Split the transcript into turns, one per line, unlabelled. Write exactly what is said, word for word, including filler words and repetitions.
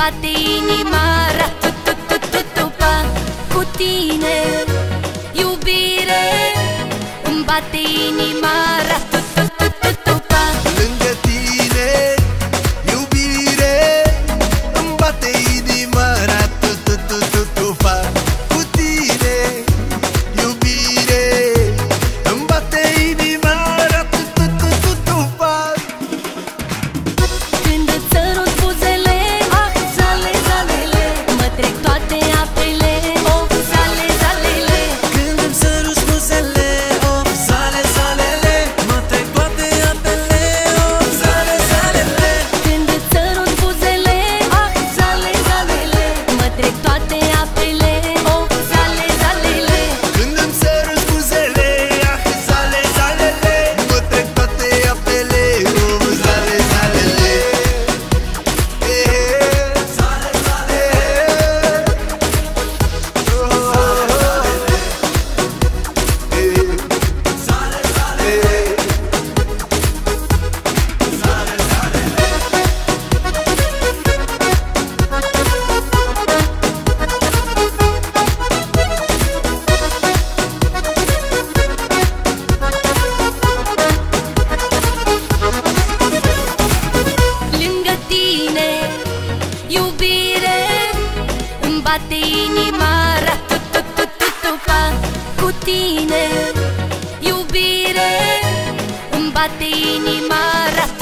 bate inima ra-tu-tu-tu-tu-tu-pa. Cu tine, iubire, îmi bate inima ra-tu-tu-tu-tu-tu-pa.
Lângă tine, iubire, îmi bate inima ra-tu-tu-tu-tu-tu-pa. Cu tine, iubire, îmi bate inima ra-tu-tu-tu-tu-tu-pa.
Când îți sărut buzele, ah, zale, zalele, mă trec toate apele, oh, zale, zalele.
Când îmi sărut buzele, oh, zale, zalele, mă trec toate apele, oh, zale, zalele.
Când îți sărut buzele, ah, zale, zalele, mă trec toate apele, oh, zale, zalele.
Când îmi sărut buzele, ah, zale, zalele, mă trec toate apele, oh, zale, zalele.
Lângă tine, iubire, îmi bate inima ra-tu-tu-tu-tu-tu-pa. Cu tine, iubire, îmi bate inima ra-tu-tu-tu-tu-tu-pa.